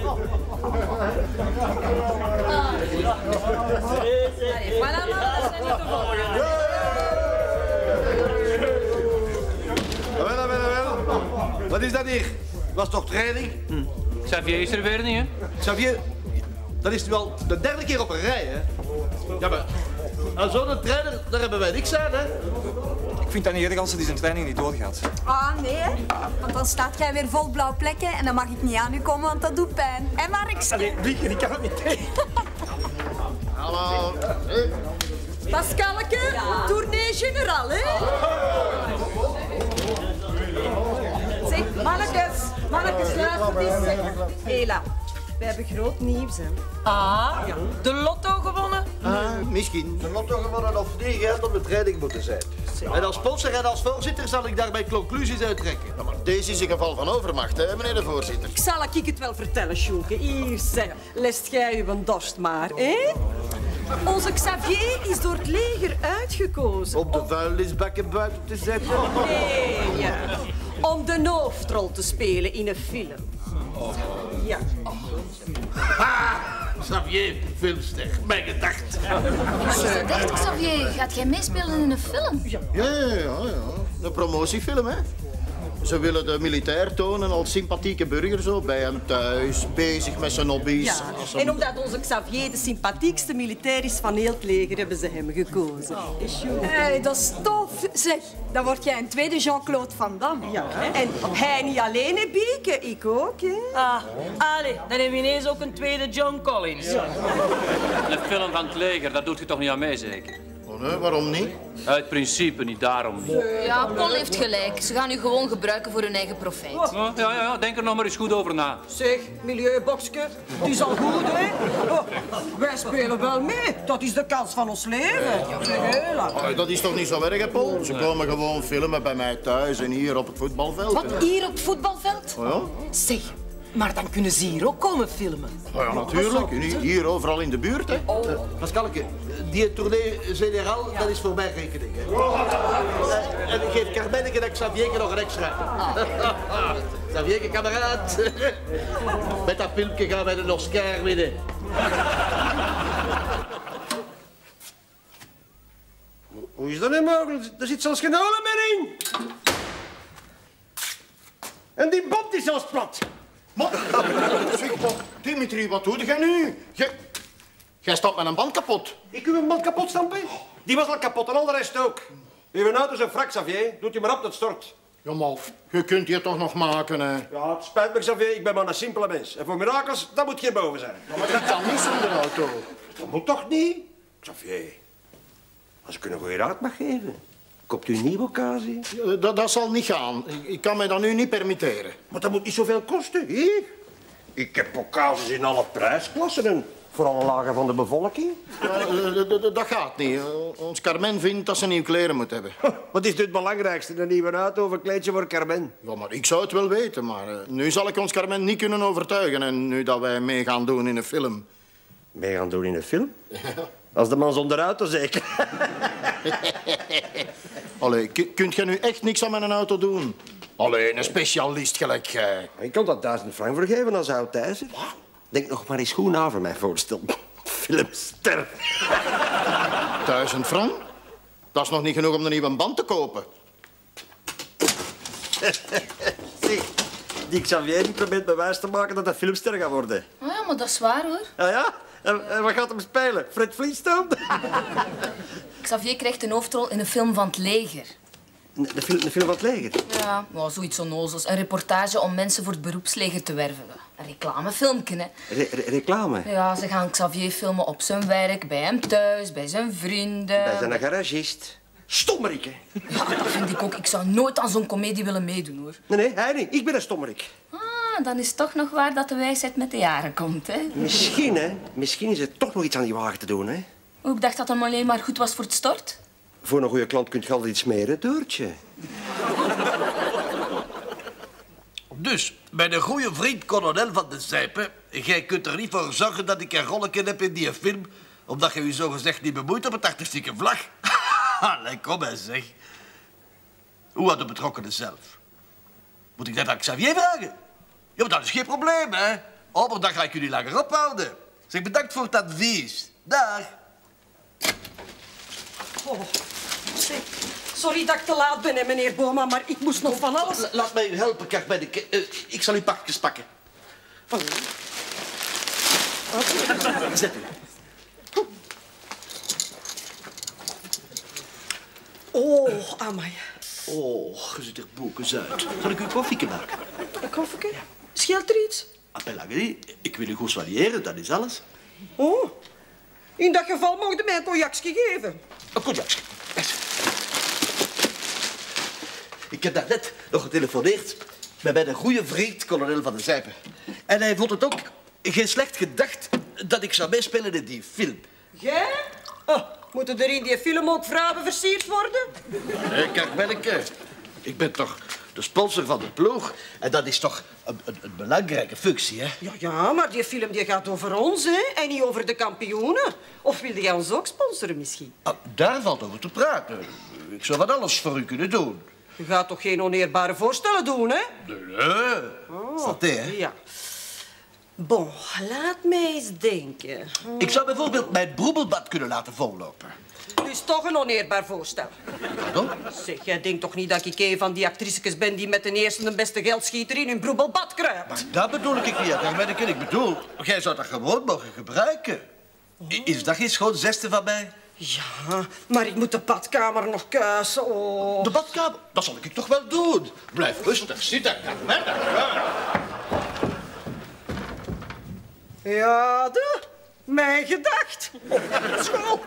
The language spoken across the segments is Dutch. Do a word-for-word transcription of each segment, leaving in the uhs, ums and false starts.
Voilà, dat zijn niet de volgende. Wel, wel, wel. Wat is dat hier? Was toch training? Hm. Xavier is er weer niet, hè? Xavier, dat is nu al de derde keer op een rij, hè? Ja, maar aan zo'n trainer, daar hebben wij niks aan, hè? Ik vind dat niet erg als hij zijn training niet doorgaat. Ah, nee, want dan staat jij weer vol blauw plekken en dan mag ik niet aan u komen, want dat doet pijn. Hé, Markske? Allee, Lieke, die kan het niet tegen. Hallo. Pascalke, ja. Tournee generaal, hè? Zeg, mannetjes, mannetjes, luister eens. Hela, we hebben groot nieuws, hè. Ah, ja. De lotto gewonnen? Ah, misschien. De lotto gewonnen of niet, geld op de training moeten zijn. En als sponsor en als voorzitter zal ik daarbij conclusies uittrekken. Ja, maar deze is een geval van overmacht, hè, meneer de voorzitter. Ik zal ik het wel vertellen, Sjoeke. Hier, zeg. Lest jij uw dorst maar, hè? Onze Xavier is door het leger uitgekozen. Om de vuilnisbakken buiten te zetten? Nee, ja. Om de hoofdrol te spelen in een film. Ja. Ha! Xavier, filmster. Mijn gedacht. Wat is dat echt, Xavier? Gaat jij meespelen in een film? Ja, ja, ja, ja. Een promotiefilm, hè. Ze willen de militair tonen als sympathieke burger, zo, bij hem thuis, bezig met zijn hobby's. Ja. Hem... En omdat onze Xavier de sympathiekste militair is van heel het leger, hebben ze hem gekozen. Hey, dat is tof. Zeg, dan word jij een tweede Jean-Claude Van Damme. Ja, hè? En hij niet alleen, hè, Bieke? Ik ook, hè? Ah, allee, dan hebben we ineens ook een tweede John Collins. Ja. Een film van het leger, dat doet je toch niet aan mee, zeker? Oh, nee, waarom niet? Uit principe, niet daarom. Ja, Paul heeft gelijk. Ze gaan u gewoon gebruiken voor hun eigen profijt. Oh, ja, ja, ja, denk er nog maar eens goed over na. Zeg, milieubokske, het is al goed, hè? Oh, wij spelen wel mee. Dat is de kans van ons leven. Zeg, hela. Oh, dat is toch niet zo erg, hè, Paul? Ze komen gewoon filmen bij mij thuis en hier op het voetbalveld. Wat, hè. hier op het voetbalveld? Oh, ja? Zeg, maar dan kunnen ze hier ook komen filmen. Oh, ja, natuurlijk. Hier, hier overal in de buurt, hè. Oh. Uh, Pascalke, die tournee generaal, ja. Dat is voor mijn rekening. Hè. Uh, en geef Carmenneke en Xavierke nog een extra. Ah. Xavierke, kameraad. Met dat filmpje gaan wij een Oscar winnen. Hoe is dat nu mogelijk? Er zit zelfs geen olie meer in. En die band is zelfs plat. Maar, zeg, maar, Dimitri, wat doe jij nu? Jij, jij staat met een band kapot. Ik wil een band kapot stampen? Die was al kapot en al de rest ook. Uw auto is een wrak, Xavier. Doet u maar op, dat stort. Ja, maar je kunt die toch nog maken, hè? Ja, het spijt me, Xavier. Ik ben maar een simpele mens. En voor mirakels, dat moet je boven zijn. Ja, maar dat kan niet zonder auto. Dat moet toch niet? Xavier, als ik u een goede raad mag geven, koopt u een nieuwe occasie? Ja, dat, dat zal niet gaan. Ik, ik kan mij dat nu niet permitteren. Maar dat moet niet zoveel kosten, hier. Ik heb occasions in alle prijsklassen en voor alle lagen van de bevolking. Ja, dat gaat niet. Ons Carmen vindt dat ze nieuwe kleren moet hebben. Wat is nu het belangrijkste? Een nieuwe auto of een kleedje voor Carmen? Ja, maar ik zou het wel weten, maar uh, nu zal ik ons Carmen niet kunnen overtuigen. En nu dat wij mee gaan doen in een film. Mee gaan doen in een film? Ja. Als de man zonder auto, zeker. Allee, kunt jij nu echt niks aan mijn auto doen? Allee, een specialist gelijk jij. Ik kan dat duizend frank voor geven als oud thuis. Denk nog maar eens goed na voor mij voorstel. Filmster. Duizend frank? Dat is nog niet genoeg om een nieuwe band te kopen. Zie, die Xavier die probeert bewijs te maken dat hij filmster gaat worden. Oh ja, maar dat is waar, hoor. Ja, ja? En, en wat gaat hem spelen? Fred Flintstone? Xavier krijgt een hoofdrol in een film van het leger. De film, de film van het leger? Ja, well, zoiets onnozels. Een reportage om mensen voor het beroepsleger te werven. Een reclamefilmpje, hè. Re re reclame? Ja, ze gaan Xavier filmen op zijn werk, bij hem thuis, bij zijn vrienden. Bij zijn garagist. Stommerik, hè? Ja, dat vind ik ook. Ik zou nooit aan zo'n komedie willen meedoen, hoor. Nee, nee, hij niet. Ik ben een stommerik. Ah, dan is het toch nog waar dat de wijsheid met de jaren komt, hè. Misschien, hè. Misschien is er toch nog iets aan die wagen te doen, hè. Oh, ik dacht dat hem alleen maar goed was voor het stort. Voor een goede klant kunt je altijd iets smeren, Doortje. Dus, mijn goede vriend kolonel van de Zijpen, jij kunt er niet voor zorgen dat ik een rolletje heb in die film, omdat je je zogezegd niet bemoeit op het artistieke vlag. Allee, kom eens, zeg. Hoe had de betrokkenen zelf? Moet ik dat aan Xavier vragen? Ja, maar dat is geen probleem, hè. Oh, maar dan ga ik jullie langer ophouden. Zeg, bedankt voor het advies. Dag. Oh, zeg, sorry dat ik te laat ben, hè, meneer Boma, maar ik moest nog van alles... La- laat mij u helpen, Karbenneke. Uh, ik zal uw pakjes pakken. Oh. Zet u. Oh, amai. Oh, je ziet er boekens uit. Zal ik u koffie maken? Een koffieke? Scheelt er iets? Appelagri, ik wil u goed soigneren, dat is alles. Oh, in dat geval mocht je mij een cognacje geven. Een cognacje. Ik heb daarnet nog getelefoneerd met mijn goede vriend, kolonel van de Zijpen. En hij vond het ook geen slecht gedacht dat ik zou meespelen in die film. Jij? Oh, moeten er in die film ook vrouwen versierd worden? Hé, kijk, Benneke. Ik ben toch de sponsor van de ploeg. En dat is toch een, een, een belangrijke functie, hè? Ja, ja, maar die film die gaat over ons, hè? En niet over de kampioenen. Of wilde jij ons ook sponsoren misschien? Ah, daar valt over te praten. Ik zou van alles voor u kunnen doen. Je gaat toch geen oneerbare voorstellen doen, hè? Nee, nee. Oh, Santé, hè? ja. Bon, laat mij eens denken. Ik zou bijvoorbeeld mijn broebelbad kunnen laten vollopen. Dus toch een oneerbaar voorstel. Pardon? Zeg, jij denkt toch niet dat ik een van die actrices ben die met de eerste en beste geldschieter in hun broebelbad kruipt? Maar dat bedoel ik niet, Karbenneke. Ik bedoel, jij zou dat gewoon mogen gebruiken. I- Is dat geen schoon zesde van mij? Ja, maar ik moet de badkamer nog kuisen. Oh. De badkamer? Dat zal ik toch wel doen. Blijf rustig zitten, Karbenneke. Ja, de, mijn gedacht. School.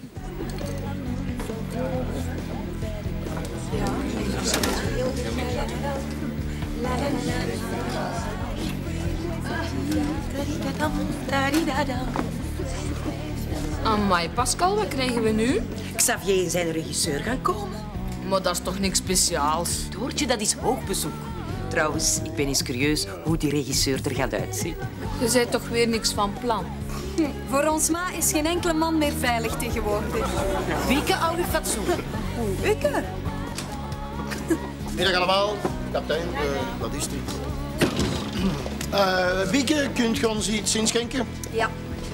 Amai, Pascal, wat krijgen we nu? Xavier en zijn regisseur gaan komen. Maar dat is toch niks speciaals? Doortje, dat is hoogbezoek. Trouwens, ik ben eens curieus hoe die regisseur er gaat uitzien. Je zei toch weer niks van plan? Voor ons ma is geen enkele man meer veilig tegenwoordig. Wieke, hou je fatsoen. Wieke? Middag allemaal. Kapitein, uh, wat is dit? Uh, Wieke, kunt je ons iets inschenken? Ja.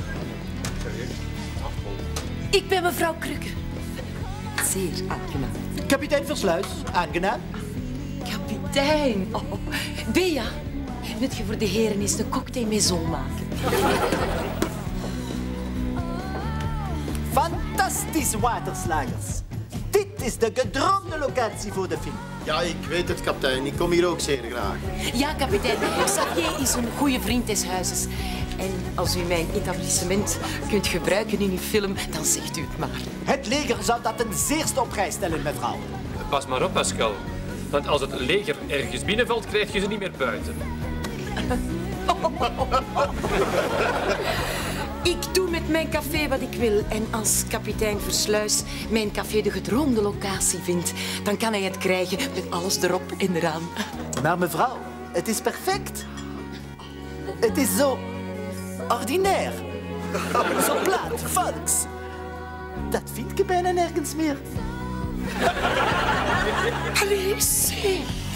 Ik ben mevrouw Krukke. Zeer aangenaam. Kapitein Versluis, aangenaam. Kapitein. Oh, Bea, wilt je voor de heren eens een cocktail maison maken? Fantastische waterslagers. Dit is de gedroomde locatie voor de film. Ja, ik weet het, kapitein. Ik kom hier ook zeer graag. Ja, kapitein. Xavier is een goede vriend des huizes. En als u mijn etablissement kunt gebruiken in uw film, dan zegt u het maar. Het leger zou dat ten zeerste op prijs stellen, mevrouw. Pas maar op, Pascal. Want als het leger ergens binnenvalt, krijg je ze niet meer buiten. Ik doe met mijn café wat ik wil. En als kapitein Versluis mijn café de gedroomde locatie vindt, dan kan hij het krijgen met alles erop en eraan. Maar mevrouw, het is perfect. Het is zo ordinair. Zo plat, volks. Dat vind je bijna nergens meer. Allee, zeg.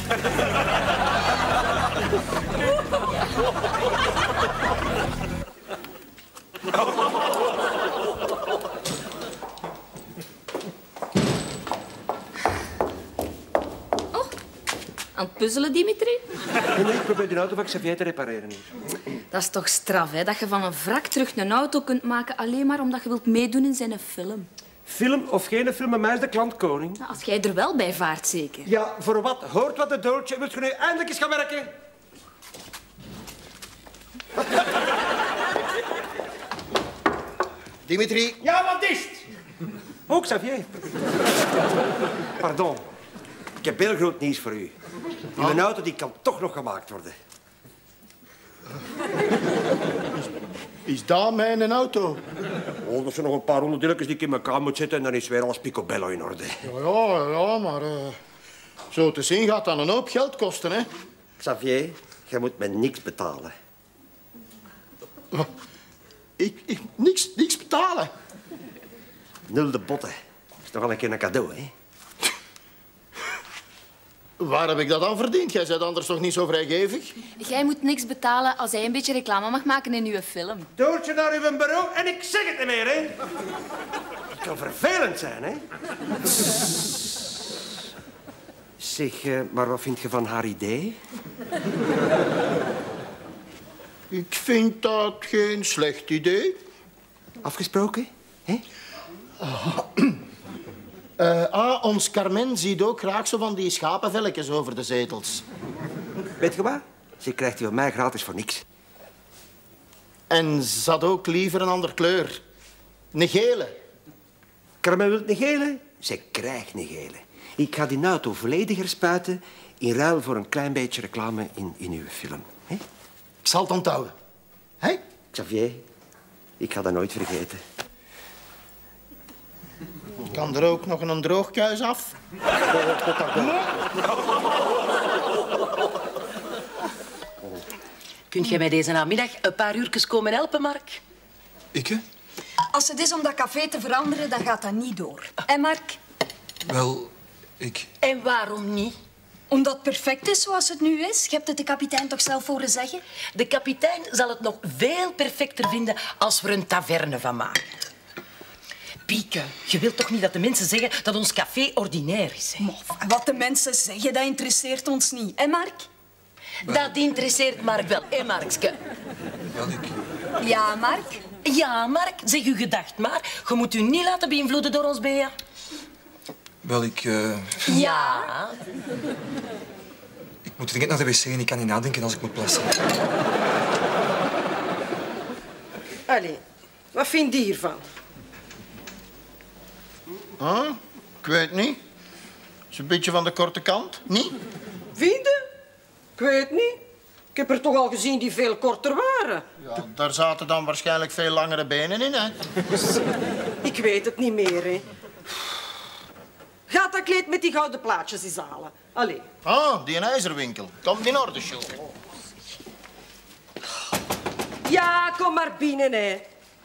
Oh, aan het puzzelen, Dimitri? Nee, nee, ik probeer de auto van Xavier te repareren hier. Dat is toch straf, hè? Dat je van een wrak terug een auto kunt maken alleen maar omdat je wilt meedoen in zijn film. Film of geen film, bij mij is de klant koning. Nou, als jij er wel bij vaart, zeker. Ja, voor wat? Hoort wat de Doortje. Wilt je nu eindelijk eens gaan werken? Dimitri. Ja, wat is het? Oh, Xavier. Pardon. Ik heb heel groot nieuws voor u. Die mijn auto die kan toch nog gemaakt worden. Is dat mijn auto? Oh, dat zijn nog een paar onderdelen die ik in elkaar moet zetten en dan is weer alles picobello in orde. Ja, ja, ja maar uh, zo te zien gaat dat een hoop geld kosten, hè? Xavier, jij moet me niks betalen. Ik, ik niks, niks betalen. Nul de botten. Dat is toch al een keer een cadeau, hè? Waar heb ik dat aan verdiend? Jij bent anders toch niet zo vrijgevig? Jij moet niks betalen als hij een beetje reclame mag maken in uw film. Doortje naar uw bureau en ik zeg het niet meer, hè. Het kan vervelend zijn, hè. Zeg, uh, maar wat vind je van haar idee? Ik vind dat geen slecht idee. Afgesproken, hè? Uh, uh, ah, ons Carmen ziet ook graag zo van die schapenvelletjes over de zetels. Weet je wat? Ze krijgt die van mij gratis voor niks. En ze had ook liever een andere kleur. Een gele. Carmen wil een gele? Ze krijgt een gele. Ik ga die auto volledig herspuiten in ruil voor een klein beetje reclame in, in uw film. He? Ik zal het onthouden. Hé? Xavier, ik ga dat nooit vergeten. Kan er ook nog een droogkuis af? Kunt jij mij deze namiddag een paar uurtjes komen helpen, Mark? Ik, hè? Als het is om dat café te veranderen, dan gaat dat niet door. En Mark? Wel, ik... En waarom niet? Omdat het perfect is zoals het nu is. Je hebt het de kapitein toch zelf horen zeggen? De kapitein zal het nog veel perfecter vinden als we er een taverne van maken. Pieke, je wilt toch niet dat de mensen zeggen dat ons café ordinair is? Hè? Mof, wat de mensen zeggen, dat interesseert ons niet. En Mark? Dat interesseert Mark wel, hè, Markske? Wel, ik... Ja, Mark? Ja, Mark, zeg uw gedacht maar. Je moet u niet laten beïnvloeden door ons Bea. Wel, ik... Uh... Ja? Ik moet dringend naar de wc en ik kan niet nadenken als ik moet plassen. Allee, wat vind je hiervan? Huh? Ik weet niet. Is een beetje van de korte kant, niet? Vind je? Ik weet niet. Ik heb er toch al gezien die veel korter waren. Ja, daar zaten dan waarschijnlijk veel langere benen in, hè? Ik weet het niet meer, hè. Gaat dat kleed met die gouden plaatjes eens halen. Allee. Ah, die ijzerwinkel. Komt in orde, Sjoeke. Ja, kom maar binnen, hè.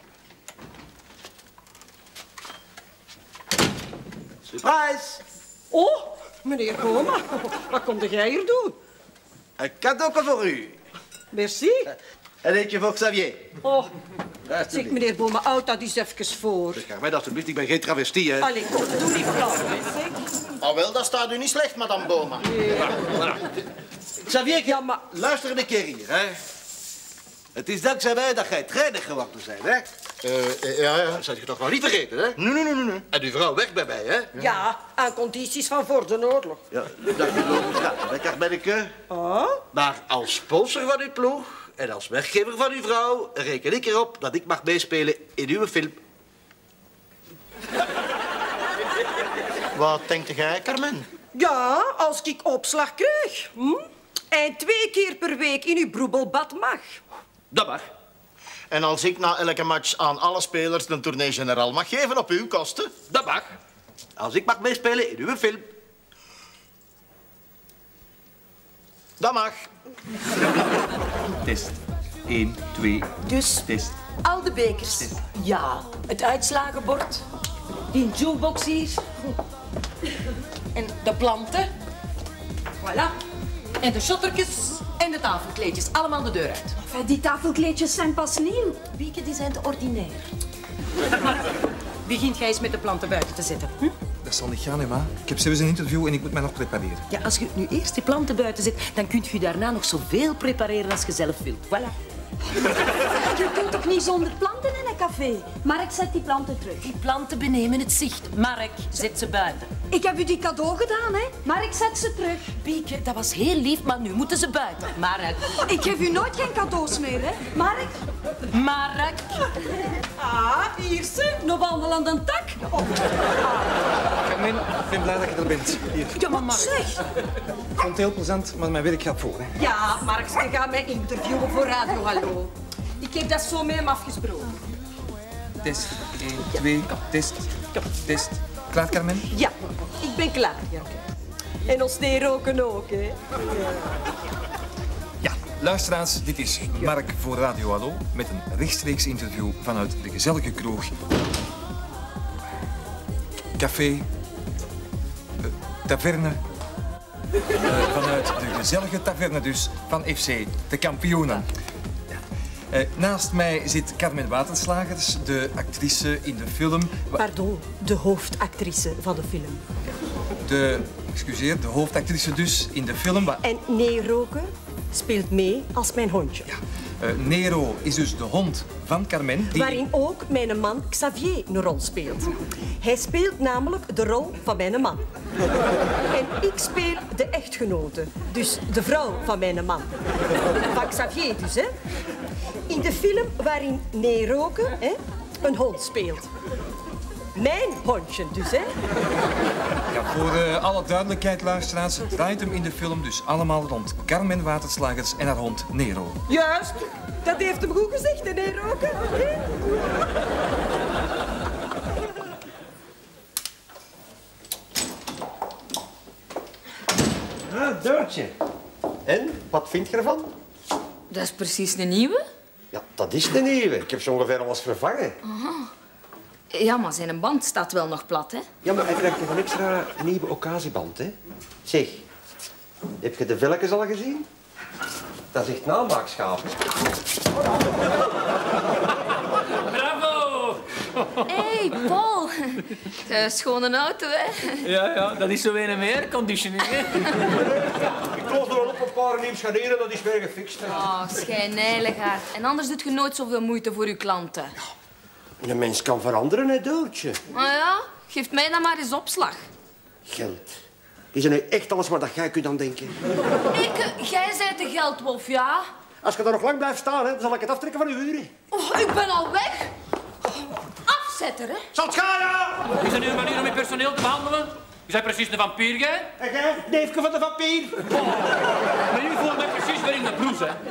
Surprise! Oh, meneer Boma. Wat kom jij hier doen? Een cadeau voor u. Merci. En eentje voor Xavier. Oh, zeg, meneer Boma, houd dat eens even voor. Zeg mij alsjeblieft, ik ben geen travestie, hè. Allee, kom, doe niet flauw, hè, zeg. Ah, wel, dat staat u niet slecht, madame Boma. Xavier, Ja, maar... luister een keer hier, hè. Het is dankzij mij dat jij trainer geworden bent, hè. Uh, ja, ja. Dat zou je toch nog niet vergeten, hè? Nee, nee, nee, nee. En uw vrouw weg bij mij, hè? Ja, aan condities van voor de oorlog. Ja, dat je logisch gaat, hè, Carmenneke. Oh? Maar als sponsor van uw ploeg en als werkgever van uw vrouw reken ik erop dat ik mag meespelen in uw film. Wat denkt jij, Carmen? Ja, als ik opslag krijg. Hm? En twee keer per week in uw broebelbad mag. Dat mag. En als ik na elke match aan alle spelers de tournee generaal mag geven op uw kosten? Dat mag. Als ik mag meespelen in uw film. Dat mag. Test. Eén, twee, Dus, test. al de bekers. Ja, het uitslagenbord. Die jukebox hier. En de planten. Voilà. En de shottertjes en de tafelkleedjes. Allemaal de deur uit. Enfin, die tafelkleedjes zijn pas nieuw. Bieke, die zijn te ordinair. Begint jij eens met de planten buiten te zetten. Hm? Dat zal niet gaan, hè, ma. Ik heb zelfs een interview en ik moet mij nog prepareren. Ja, als je nu eerst die planten buiten zet, dan kun je daarna nog zoveel prepareren als je zelf wilt. Voilà. Je kunt toch niet zonder planten in een café? Mark, zet die planten terug. Die planten benemen het zicht. Mark, zet ze buiten. Ik heb u die cadeau gedaan, hè? Mark, zet ze terug. Bieke, dat was heel lief, maar nu moeten ze buiten. Mark. Ik geef u nooit geen cadeaus meer, hè? Mark? Mark. Ah, hier ze. Nog wandel aan de tak. Oh. Carmen, ik ben blij dat je er bent. Hier. Ja, maar Mark. Zeg. Ik vond het heel plezant, maar mijn werk gaat voor. Hè. Ja, Mark, ze gaat mij interviewen voor Radio Hallo. Ik heb dat zo met hem afgesproken. Test. Eén, twee, test. Test. Klaar, Carmen? Ja, ik ben klaar, ja. En ons thee roken ook, hè. Ja, luisteraars, dit is Mark voor Radio Hallo met een rechtstreeks interview vanuit de gezellige kroeg. Café. Uh, taverne. Uh, vanuit de gezellige taverne dus van F C de Kampioenen. Uh, naast mij zit Carmen Waterslagers, de actrice in de film... Pardon, de hoofdactrice van de film. De, excuseer, de hoofdactrice dus in de film... En Nero speelt mee als mijn hondje. Ja. Uh, Nero is dus de hond van Carmen. Die... Waarin ook mijn man Xavier een rol speelt. Hij speelt namelijk de rol van mijn man. En ik speel de echtgenote, dus de vrouw van mijn man. Van Xavier dus, hè. In de film waarin Nero hè, een hond speelt. Mijn hondje dus, hè. Ja, voor uh, alle duidelijkheid, luisteraars, draait hem in de film dus allemaal rond Carmen Waterslagers en haar hond Nero. Juist, dat heeft hem goed gezegd, hè, Nero. Ah, Doortje. En, wat vind je ervan? Dat is precies een nieuwe. Ja, dat is de nieuwe. Ik heb ze ongeveer al eens vervangen. Aha. Ja, maar zijn band staat wel nog plat, hè? Ja, maar hij krijgt nog een extra nieuwe occasieband, hè. Zeg, heb je de velkens al gezien? Dat is echt namaakschap, hè. Bravo! Hé, hey, Paul. Uh, schone auto, hè? Ja, ja, dat is zo een meer airconditioning, hè? Ik geloof er wel op een paar nieuwe scharnieren, dat is weer gefixt. Oh, schijnheiligheid. En anders doet je nooit zoveel moeite voor je klanten. Een mens kan veranderen, hè, Doortje. Nou ja, geef mij dan maar eens opslag. Geld. Is er nu echt alles waar dat jij kunt aan denken? Ik, jij bent de geldwolf, ja? Als je daar nog lang blijft staan, hè, dan zal ik het aftrekken van uw uren. Oh, ik ben al weg. Afzetter, hè? Zal het gaan, ja? Is er nu een manier om je personeel te behandelen? Je bent precies een vampier, jij? En jij, neefje van de vampier? Oh, maar jullie voelen mij precies weer in de blouse, hè?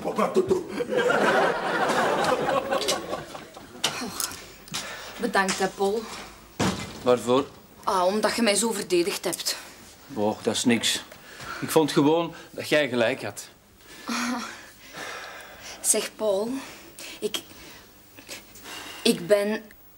Bedankt, hè, Paul. Waarvoor? Ah, omdat je mij zo verdedigd hebt. Boh, dat is niks. Ik vond gewoon dat jij gelijk had. Ah. Zeg, Paul. Ik... Ik ben...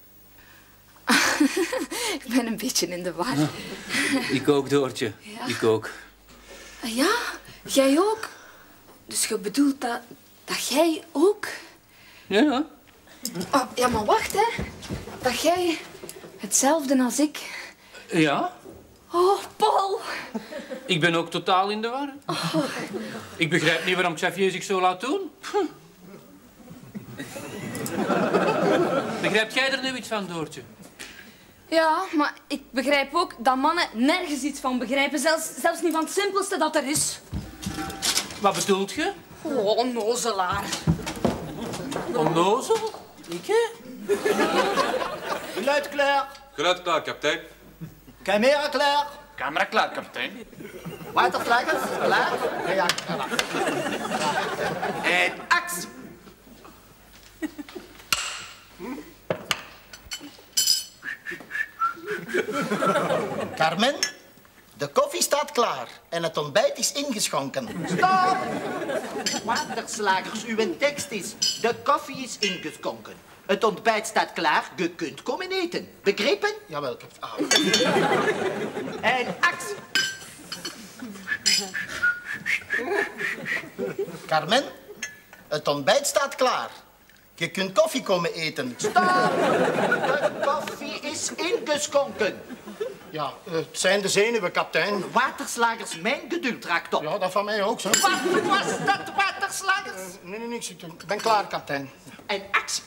ik ben een beetje in de war. Ik ook, Doortje. Ja. Ik ook. Ja, jij ook? Dus je bedoelt dat... dat jij ook... Ja. Oh, ja, maar wacht, hè. Dat jij hetzelfde als ik... Ja? Oh, Paul. Ik ben ook totaal in de war. Oh. Ik begrijp niet waarom Xavier zich zo laat doen. Begrijpt jij er nu iets van, Doortje? Ja, maar ik begrijp ook dat mannen nergens iets van begrijpen. Zelfs, zelfs niet van het simpelste dat er is. Wat bedoelt je? Oh, onnozelaar. Onnozel? Ik, hè? Geluid klaar. Geluid klaar, kapitein. Camera klaar. Camera klaar, kapitein. Waterslagers, klaar. Ja, ja. En actie. Carmen, de koffie staat klaar en het ontbijt is ingeschonken. Stop! Waterslagers, uw tekst is... De koffie is ingeschonken. Het ontbijt staat klaar, je kunt komen eten. Begrepen? Jawel, ik heb... Ah. En actie. Carmen, het ontbijt staat klaar. Je kunt koffie komen eten. Stop! De koffie is ingeschonken. Ja, het zijn de zenuwen, kapitein. Waterslagers, mijn geduld raakt op. Ja, dat van mij ook, zo. Wat was dat, waterslagers? Nee, nee, niks. Ik ben klaar, kapitein. En actie.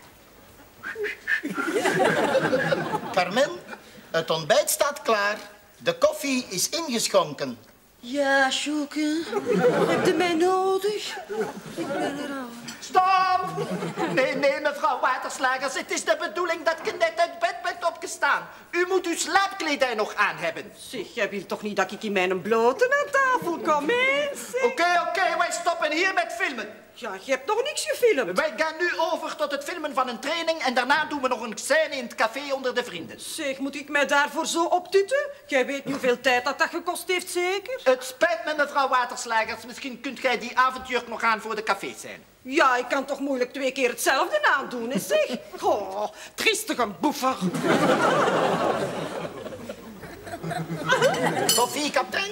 Carmen, het ontbijt staat klaar. De koffie is ingeschonken. Ja, Sjoeke. Heb je mij nodig? Ik ben er al. Stop! Nee, nee, mevrouw Waterslagers. Het is de bedoeling dat je net uit bed bent opgestaan. U moet uw slaapkledij nog aan hebben. Zeg, jij wilt toch niet dat ik in mijn blote aan tafel kom, hè? Oké, oké, okay, wij stoppen hier met filmen. Ja, je hebt nog niks gefilmd. Wij gaan nu over tot het filmen van een training en daarna doen we nog een scène in het café onder de vrienden. Zeg, moet ik mij daarvoor zo optutten? Jij weet niet hoeveel tijd dat, dat gekost heeft, zeker? Het spijt me, mevrouw Waterslagers. Misschien kunt gij die avondjurk nog aan voor de caféscène. Ja, ik kan toch moeilijk twee keer hetzelfde aandoen, hè, zeg? Oh, triestige boefer. Sophie, kapitein?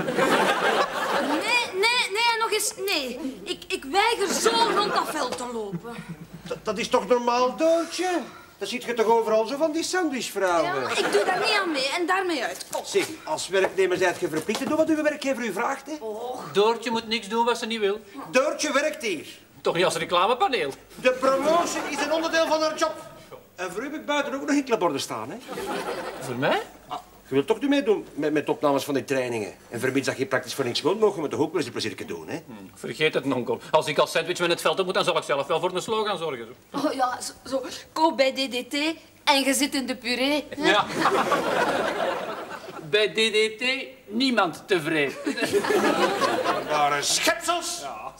Nee, nee, nee, nog eens nee. Ik, ik weiger zo rond dat veld te lopen. Dat, dat is toch normaal, Doodje? Dan ziet je toch overal zo van die sandwichvrouwen? Ja, maar ik doe daar niet aan mee en daarmee uit. Kom. Zeg, als werknemer zijt je verplicht te doen wat uw werkgever u vraagt, hè? Oh. Doortje moet niks doen wat ze niet wil. Doortje werkt hier. Toch niet als reclamepaneel. De promotie is een onderdeel van haar job. En voor u heb ik buiten ook nog enkele borden staan, hè? Voor mij? Ah, je wilt toch niet meedoen met, met opnames van die trainingen? En vermits dat je praktisch voor niks wilt, mogen we toch ook wel eens een pleziertje doen, hè? Hmm, vergeet het, nonkel. Als ik als sandwich met het veld moet, dan zal ik zelf wel voor een slogan zorgen. Zo. Oh ja, zo, zo. Koop bij D D T en je zit in de puree. Hè? Ja. Bij D D T niemand tevreden. Rare schepsels! Ja.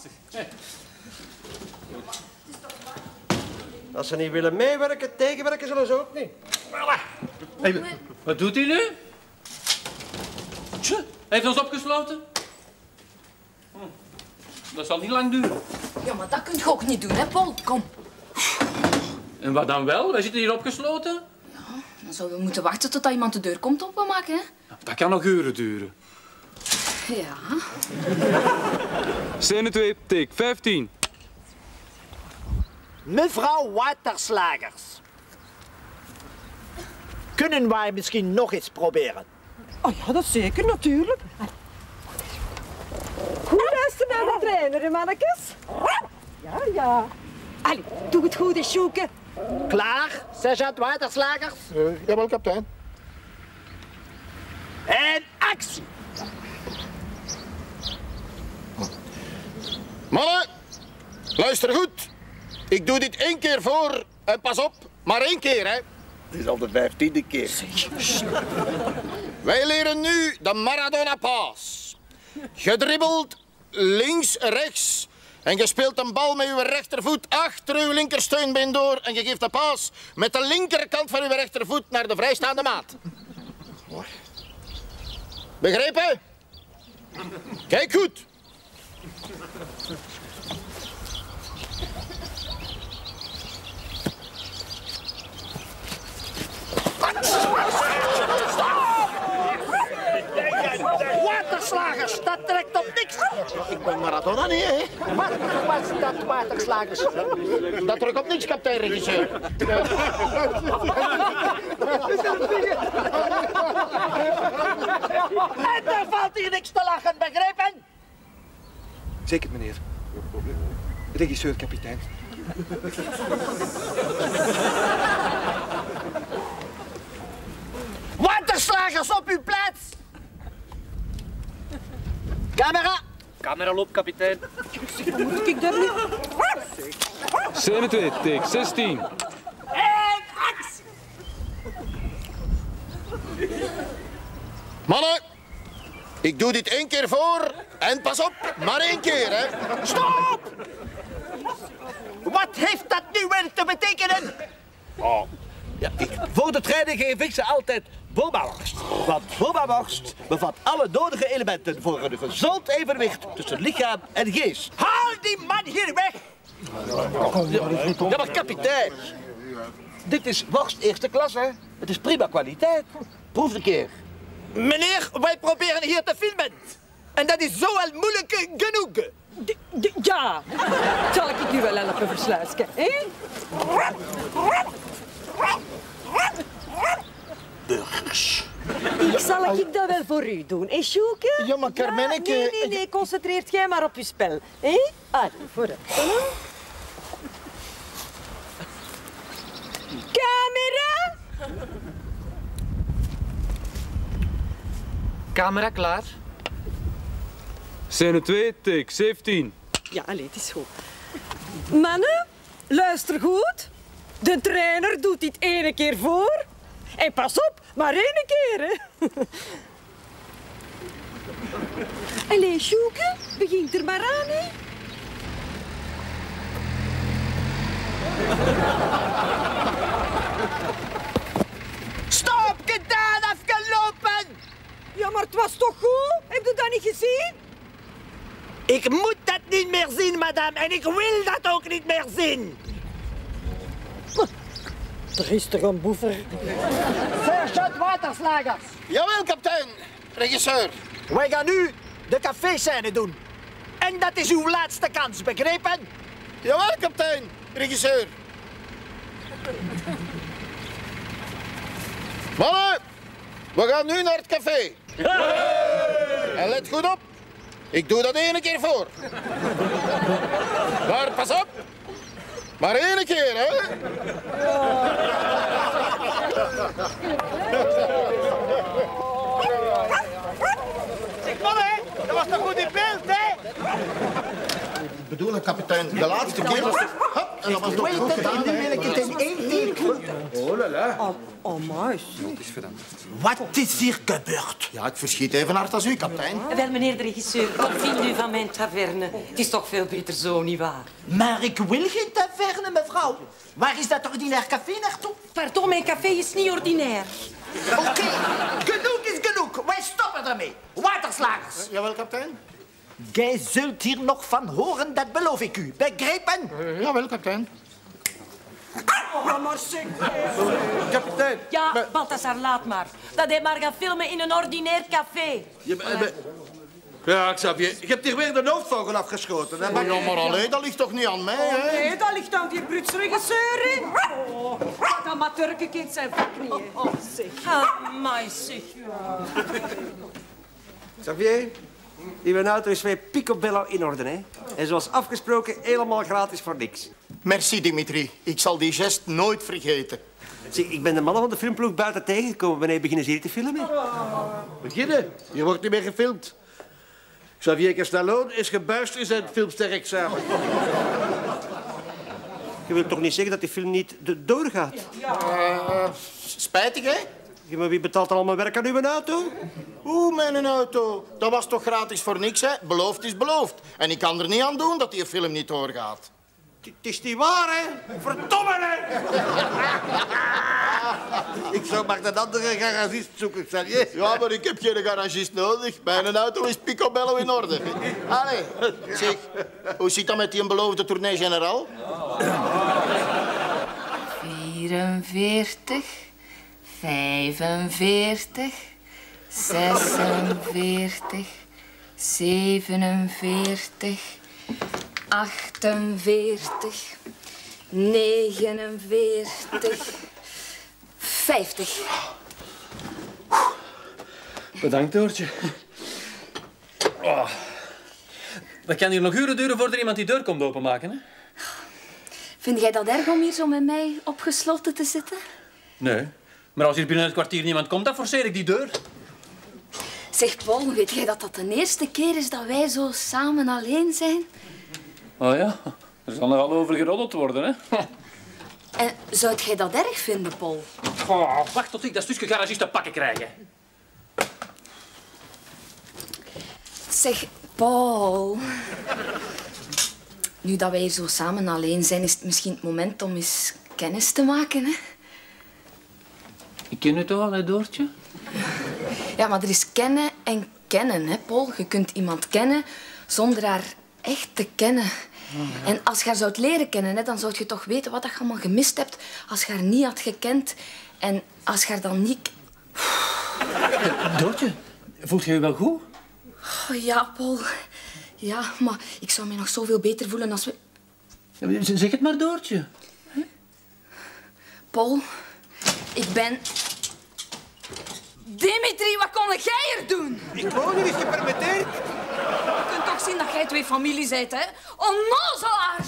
Als ze niet willen meewerken, tegenwerken zullen ze ook niet. Hey, wat doet hij nu? Tje, hij heeft ons opgesloten. Hm. Dat zal niet lang duren. Ja, maar dat kun je ook niet doen, hè, Paul? Kom. En wat dan wel? Wij zitten hier opgesloten. Ja, dan zouden we moeten wachten tot iemand de deur komt openmaken, hè? Dat kan nog uren duren. Ja. Scène twee, take vijftien. Mevrouw Waterslagers. Kunnen wij misschien nog eens proberen? Oh ja, dat zeker, natuurlijk. Goed luisteren naar de trainer, hè, mannetjes? Ja, ja. Allee, doe het goed eens, Sjoeke. Klaar, sergeant Waterslagers? Uh, jawel, kapitein. En actie! Mannen, luister goed. Ik doe dit één keer voor en pas op, maar één keer, hè. Het is al de vijftiende keer. Wij leren nu de Maradona-paas. Je dribbelt links, rechts en je speelt een bal met je rechtervoet achter uw linkersteunbeen door en je geeft de paas met de linkerkant van uw rechtervoet naar de vrijstaande maat. Begrepen? Kijk goed. Waterslagers, dat trekt op niks. Ik ben Maradona niet, hè? Wat was dat, Waterslagers? Dat trekt op niks, kapitein regisseur. En er valt hier niks te lachen, begrepen? Zeker, meneer. Regisseur, kapitein. Waterslagers op uw plaats! Camera! Camera loopt, kapitein. Moet ik daar nu? Scène twee, take zestien. En actie! Mannen, ik doe dit één keer voor en pas op, maar één keer, hè. Stop! Wat heeft dat nu weer te betekenen? Oh. Ja, ik, voor de training geef ik ze altijd boba-worst. Want boba-worst bevat alle nodige elementen voor een gezond evenwicht tussen lichaam en geest. Haal die man hier weg! Ja, maar kapitein, dit is worst eerste klas, hè? Het is prima kwaliteit. Proef een keer. Meneer, wij proberen hier te filmen. En dat is zo al moeilijk genoeg. D d ja, zal ik het nu wel helpen versluisken, hè? Burgers. Ik zal ik dat wel voor u doen, hè, Sjoeke? Ja, maar Carmenneke... Ja, nee, nee, nee, concentreert jij maar op je spel, hè? Allee, vooruit. Camera! Camera klaar. Scène twee, take zeventien. Ja, allee, het is goed. Mannen, luister goed. De trainer doet dit ene keer voor. En pas op, maar één keer, hè. Allee, Sjoeke, begint er maar aan, hè. Stop, gedaan, afgelopen! Ja, maar het was toch goed? Heb je dat niet gezien? Ik moet dat niet meer zien, madame. En ik wil dat ook niet meer zien. Er is toch een boever? Sergeant Waterslagers. Jawel, kapitein. Regisseur. Wij gaan nu de caféscène doen. En dat is uw laatste kans, begrepen? Jawel, kapitein. Regisseur. Mannen, we gaan nu naar het café. En let goed op. Ik doe dat één keer voor. Maar pas op. Maar één keer, hè? Zeg, mannen, dat was toch goed in beeld, hè? Ik bedoel, hè, kapitein, de laatste keer was het... Hop, en dat was nog goed gedaan, Nu wil ik het in één keer. Oh, lala. Oh, oh, mais. Wat is hier gebeurd? Ja, ik verschiet even hard als u, kapitein. Wel, meneer de regisseur, wat vindt u van mijn taverne? Het is toch veel beter zo, nietwaar? Maar ik wil geen taverne, mevrouw. Waar is dat ordinair café naartoe? Pardon, mijn café is niet ordinair. Oké, genoeg is genoeg. Wij stoppen ermee. Waterslagers. Jawel, kapitein. Gij zult hier nog van horen, dat beloof ik u. Begrepen? Uh, jawel, kapitein. Oh, maar zeg. Kapitein. Ja, maar... Balthasar, laat maar. Dat hij maar gaat filmen in een ordinair café. Ja, maar, maar... ja, Xavier, je hebt hier weer de hoofdvogel afgeschoten. Hè? Maar ja, maar alleen, dat ligt toch niet aan mij, hè? Nee, dat ligt aan die Brits regisseur, hè. Oh, dat amateurke kind zijn vak niet, hè. Oh, zeg. Ah, maar zeg. Xavier, uw auto is weer picobello in orde, hè? En zoals afgesproken, helemaal gratis voor niks. Merci, Dimitri. Ik zal die gest nooit vergeten. Zie, ik ben de mannen van de filmploeg buiten tegengekomen wanneer beginnen ze hier te filmen. Beginnen? Hier wordt niet meer gefilmd. Xavier Castellone is gebuist in zijn filmsterexamen. Je wilt toch niet zeggen dat die film niet de- doorgaat? Uh, spijtig, hè? Ja, maar wie betaalt allemaal werk aan uw auto? Oeh, mijn auto. Dat was toch gratis voor niks, hè? Beloofd is beloofd. En ik kan er niet aan doen dat die film niet doorgaat. Het is niet waar, hè? Verdomme, hè? Ik zou maar een andere garagist zoeken, Xavier. Ja, maar ik heb geen garagist nodig. Mijn auto is picobello in orde. Allee, zeg, hoe zit dat met die beloofde tournee-generaal? vierenveertig, vijfenveertig, zesenveertig, zevenenveertig, achtenveertig, negenenveertig, vijftig. Bedankt, Doortje. Oh. Dat kan hier nog uren duren voordat er iemand die deur komt openmaken, hè? Vind jij dat erg om hier zo met mij opgesloten te zitten? Nee. Maar als hier binnen het kwartier niemand komt, dan forceer ik die deur. Zeg, Paul, weet jij dat dat de eerste keer is dat wij zo samen alleen zijn? Oh ja, er zal nogal over geroddeld worden, hè? En zou jij dat erg vinden, Paul? Oh, wacht tot ik dat stukje garagist te pakken krijg. Zeg, Paul. Nu dat wij hier zo samen alleen zijn, is het misschien het moment om eens kennis te maken, hè? Ik ken het al, hè, Doortje? Ja, maar er is kennen en kennen, hè, Paul. Je kunt iemand kennen zonder haar echt te kennen. Oh, ja. En als je haar zou leren kennen, hè, dan zou je toch weten wat je allemaal gemist hebt als je haar niet had gekend. En als je haar dan niet... Doortje, voelt je je wel goed? Oh, ja, Paul. Ja, maar ik zou me nog zoveel beter voelen als we... Ja, zeg het maar, Doortje. Huh? Paul, ik ben... Dimitri, wat kon jij er doen? Ik woon hier, is gepermitteerd. Je kunt toch zien dat jij twee familie bent, hè? Onnozelaars!